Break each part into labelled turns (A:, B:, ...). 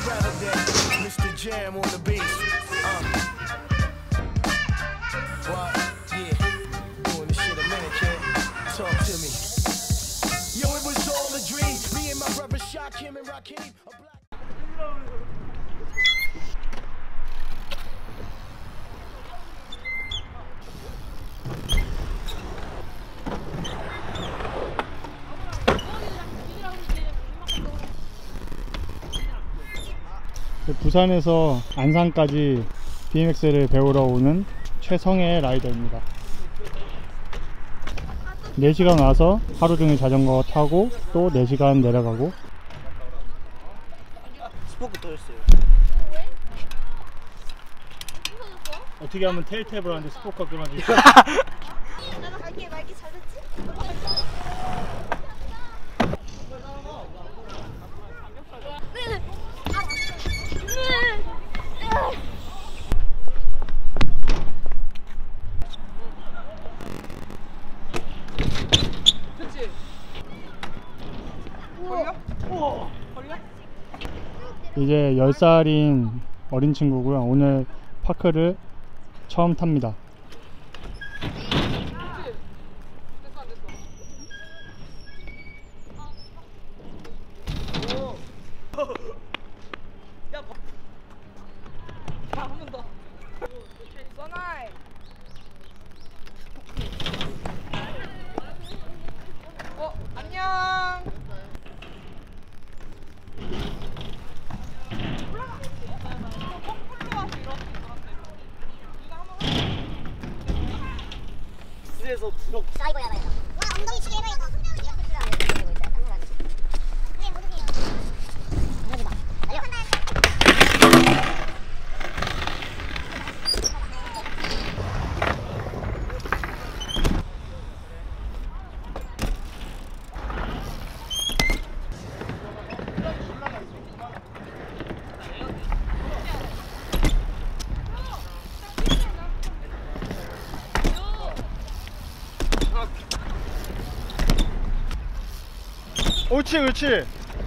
A: better than Mr. Jam on the beat. What? Yeah. Doing this shit a minute, kid. Talk to me. Yo, it was all a dream. Me and my brother Shakim and Rakim.
B: 부산에서 안산까지 BMX를 배우러 오는 최성애 라이더입니다. 4시간 와서 하루 종일 자전거 타고 또 4시간 내려가고.
C: 스포크 터졌어요.
B: 어떻게 하면 테일탭을 하는데 스포크가 끊어지지?
D: 나도 갈게 말기 잘했지?
B: 이제 10살인 어린 친구고요. 오늘 파크를 처음 탑니다.
C: 에서 부록.
D: 자 이거 해봐야겠다. 와 엉덩이 치기 해봐야겠다. 이렇게 쓰라. 이렇게 되고 있어요. 딴 사람이. 네 모두세요. 그러지 마. 달려.
B: 옳지 옳지.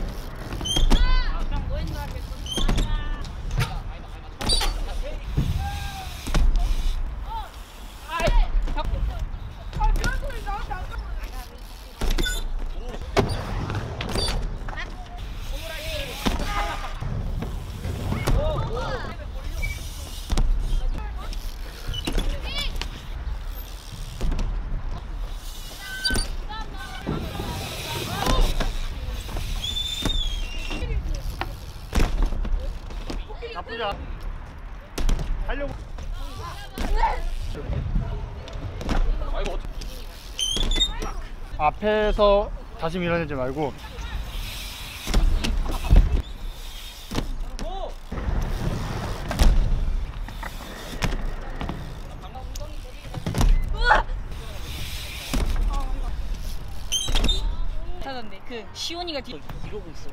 B: 나쁘지 않아. 하려고. 앞에서 다시 밀어내지 말고.
E: 하던데 그 시온이가
C: 이러고 있어.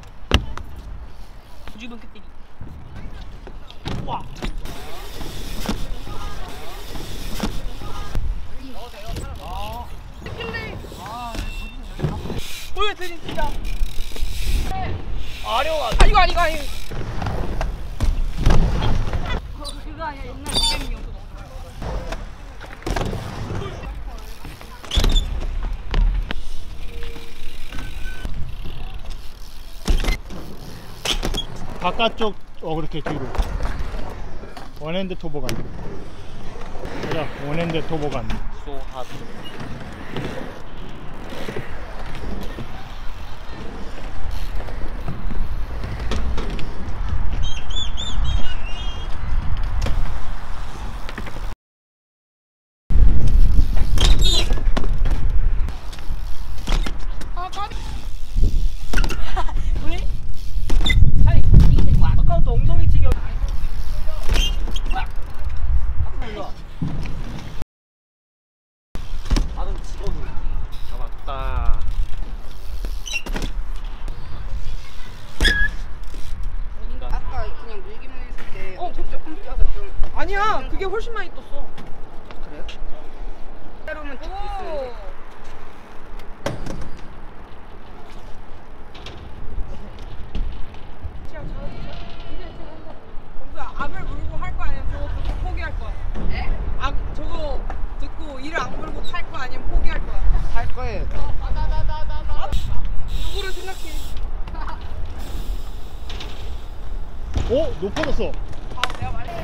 E: 주변 끝대기.
C: 와.
E: 뭐야 드림 진짜.
C: 아려워.
E: 아니고 아니고 아니고. 그거 아니야 옛날 지경이
B: 바깥쪽 그렇게 뒤로. 원핸드 토보간. 자, 원핸드 토보간.
C: So hot.
E: 왜? 아까부터 엉덩이 치기.
C: 다른 직업을 잡았다.
F: 아까 그냥 물기만 했을 때
E: 조금
F: 뛰어서 좀
E: 아니야 그게 훨씬 많이 떴어.
F: 그래요? 때로면 쭉 있어요.
E: 진짜 잘하셨어. 뒤를 안 물고 탈 거야 아니면 포기할 거야?
F: 할 거예요.
E: 누구를 생각해?
B: 오! 높아졌어.
E: 아 내가 말해.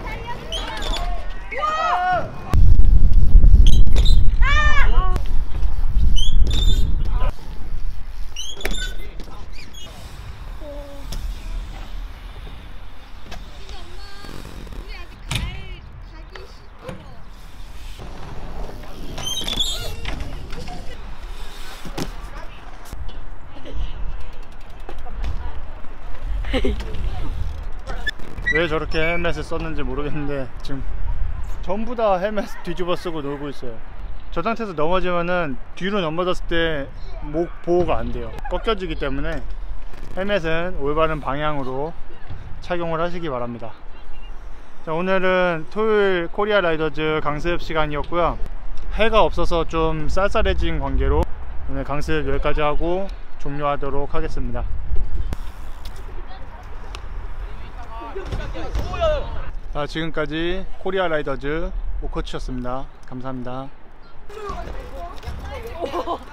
B: 왜 저렇게 헬멧을 썼는지 모르겠는데 지금 전부 다 헬멧 뒤집어 쓰고 놀고 있어요. 저 상태에서 넘어지면은 뒤로 넘어졌을 때 목 보호가 안 돼요. 꺾여지기 때문에 헬멧은 올바른 방향으로 착용을 하시기 바랍니다. 자, 오늘은 토요일 코리아 라이더즈 강습 시간이었고요. 해가 없어서 좀 쌀쌀해진 관계로 오늘 강습 여기까지 하고 종료하도록 하겠습니다. 자, 지금까지 코리아 라이더즈 오코치였습니다. 감사합니다.